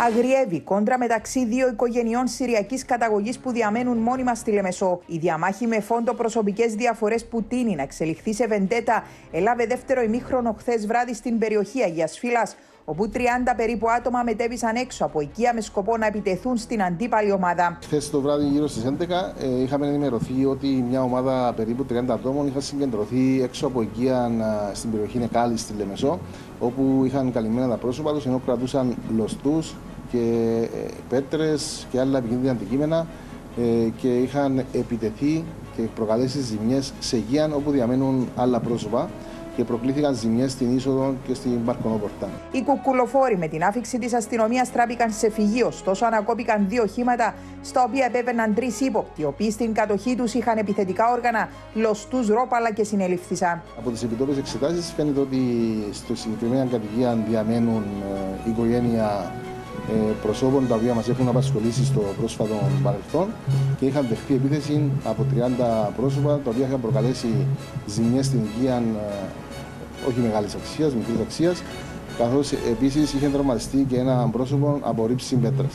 Αγριεύει κόντρα μεταξύ δύο οικογενειών Συριακής καταγωγής που διαμένουν μόνιμα στη Λεμεσό. Η διαμάχη με φόντο προσωπικές διαφορές που τείνει να εξελιχθεί σε βεντέτα έλαβε δεύτερο ημίχρονο χθες βράδυ στην περιοχή Αγίας Φύλας, όπου 30 περίπου άτομα μετέβησαν έξω από οικία με σκοπό να επιτεθούν στην αντίπαλη ομάδα. Χθες το βράδυ, γύρω στις 11, είχαμε ενημερωθεί ότι μια ομάδα περίπου 30 ατόμων είχαν συγκεντρωθεί έξω από οικία στην περιοχή Νεκάλη στη Λεμεσό, όπου είχαν καλυμμένα τα πρόσωπα τους, ενώ κρατούσαν λωστούς και πέτρες και άλλα επικίνδυνα αντικείμενα και είχαν επιτεθεί και προκαλέσει ζημιές σε οικία όπου διαμένουν άλλα πρόσωπα και προκλήθηκαν ζημιές στην είσοδο και στην παρκονόπορτα. Οι κουκουλοφόροι με την άφιξη της αστυνομίας τράπηκαν σε φυγή, ωστόσο ανακόπηκαν δύο οχήματα στα οποία επέβαιναν τρεις ύποπτοι, οι οποίοι στην κατοχή τους είχαν επιθετικά όργανα, λωστούς, ρόπαλα και συνελήφθησαν. Από τις επιτόπιες εξετάσεις φαίνεται ότι στο συγκεκριμένο κατοικία διαμένουν οικογένεια προσώπων τα οποία μας έχουν απασχολήσει στο πρόσφατο παρελθόν και είχαν δεχτεί επίθεση από 30 πρόσωπα τα οποία είχαν προκαλέσει ζημιές στην οικία όχι μεγάλης αξίας, μικρής αξίας, καθώς επίσης είχε τραυματιστεί και ένα πρόσωπο από ρήψη πέτρας.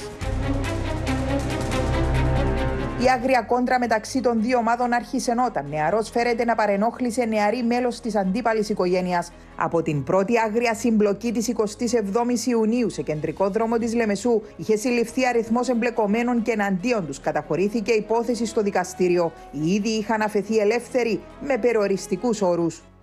Η άγρια κόντρα μεταξύ των δύο ομάδων άρχισε όταν νεαρός φέρεται να παρενόχλησε νεαρή μέλος της αντίπαλης οικογένειας. Από την πρώτη άγρια συμπλοκή της 27ης Ιουνίου σε κεντρικό δρόμο της Λεμεσού είχε συλληφθεί αριθμός εμπλεκομένων και εναντίον τους καταχωρήθηκε υπόθεση στο δικαστήριο. Οι ίδιοι είχαν αφαιθεί ελεύθεροι με περιοριστικούς όρους.